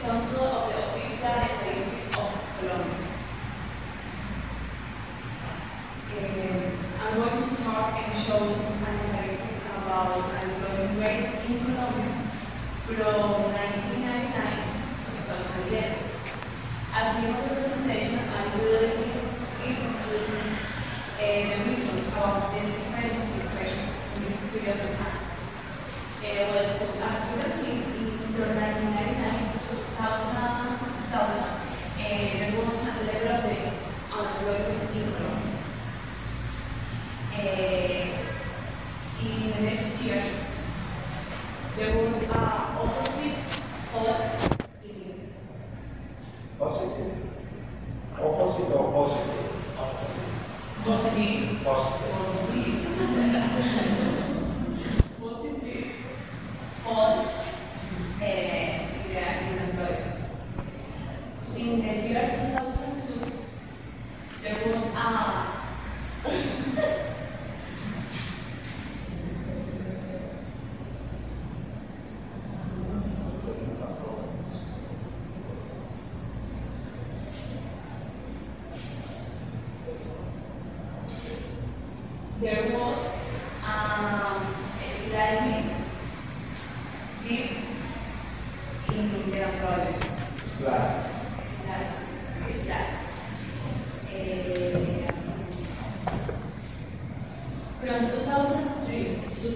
Council of the Official Statistics of Colombia. I'm going to talk and show an statistic about unemployment rate in Colombia from 1999 to 2011. At the end of the presentation, I will give the reasons about the different situations in this period of time. As you can see, from 1999 to 2000, there was a level of the unemployment in Colombia. In the next year, there was an opposite fall in it. Positive? Opposite or positive? Positive. Positive. Positive. Fall in the unemployment. So in the year 2002, there was a slightly dip in the employment. Slide. From 2003 to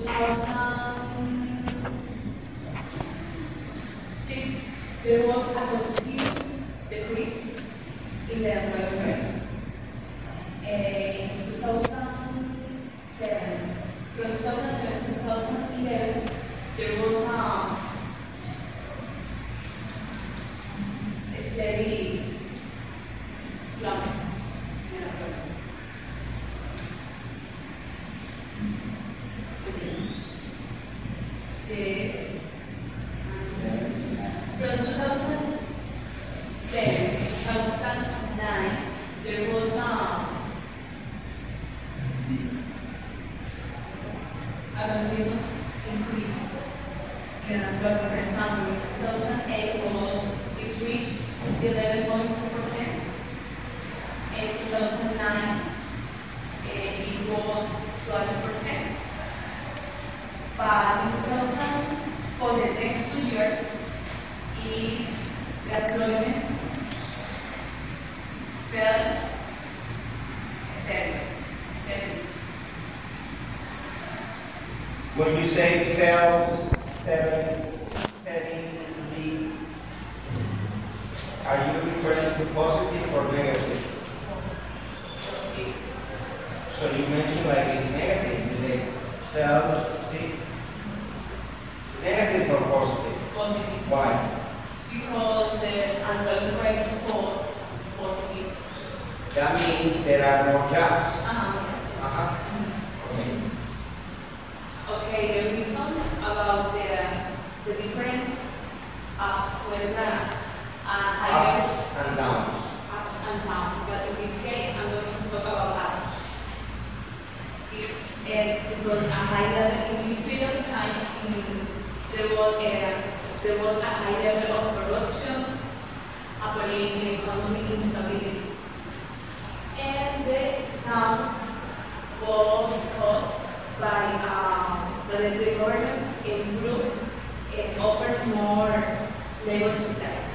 2006, there was a continuous decrease in the employment rate. In 2007, from 2007 to 2011, there was a steady plummet in employment. From 2007 to 2009, there was a continuous increase in employment. For example, in 2008 it reached 11.2%. In 2009 it was 12%. But in 2000, for the next 2 years, the employment fell steady. When you say fell steadily, are you referring to positive or negative? Positive. So you mentioned like it's negative. You say fell, see? It's negative or positive? Positive. Why? Because the employment rate for positive. That means there are more jobs. Okay, the reasons about the different ups was Ups and downs. ups and downs, but in this case I'm going to talk about ups. It was a high level in this period of time. There was a high level of productions, a political economic instability, and the towns was caused by the government improve and offers more labor supply.